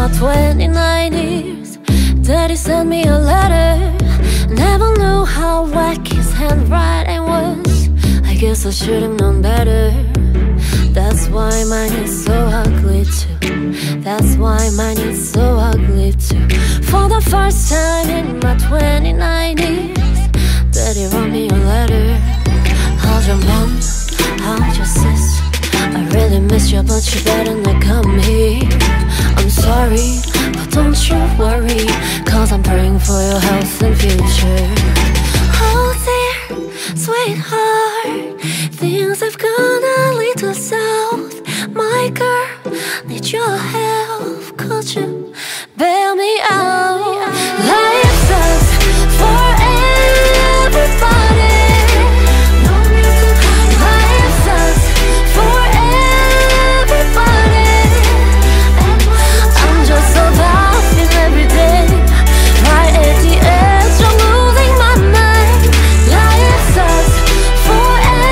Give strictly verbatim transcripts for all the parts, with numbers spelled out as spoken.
my twenty-nine years, Daddy sent me a letter. Never knew how whack his handwriting was. I guess I should have known better. That's why mine is so ugly too. That's why mine is so ugly too. For the first time in my twenty-nine years, Daddy wrote me a letter. How's your mom? How's your sis? I really miss you, but you better not come here. I'm sorry, but don't you worry, cause I'm praying for your health and future. Oh dear, sweetheart, things have gone a little south. My girl, need your help. Could you bail me out? Life sucks for everybody. Life sucks for everybody. I'm just surviving every day, right at the edge of losing my mind. Life sucks for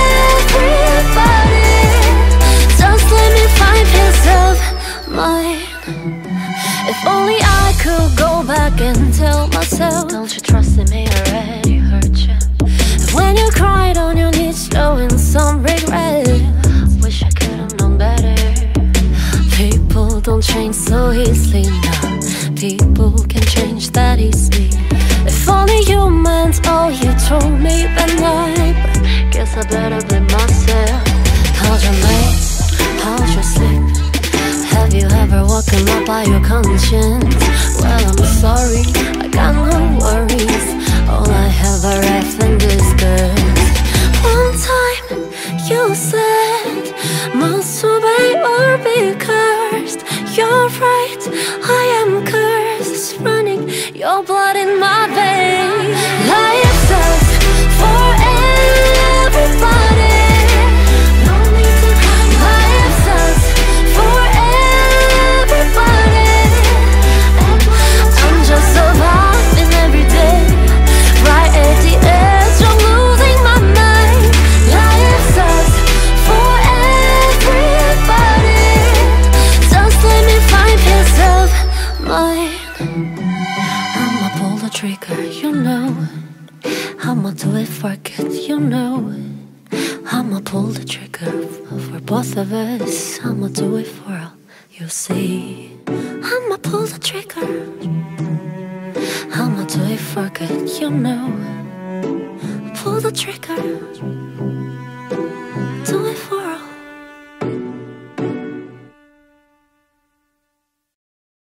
everybody. Just let me find peace of mind. If only I could go back and tell myself, don't you trust in me, I already hurt you. When you cried on your knees, showing some regret, wish I could have known better. People don't change so easily now. People can change that easily. If only you meant all you told me that night, but guess I better blame myself. How's your night? How's your sleep? Have you ever woken up by your conscience? Well, I'm sorry, I got no worries. All I have are wrath and disgust. One time you said, must obey or be cursed. You're right, I am cursed. It's running your blood in my veins. Life sucks for everybody. No need to hide. Life sucks for everybody. I'm just surviving every day, right at the edge of losing my mind. Life sucks for everybody. Just let me find peace of mind. I'ma pull the trigger, you know. I'ma do it for good, you know. I'ma pull the trigger for both of us. I'ma do it for all you see. I'ma pull the trigger. I'ma do it for good, you know. Pull the trigger.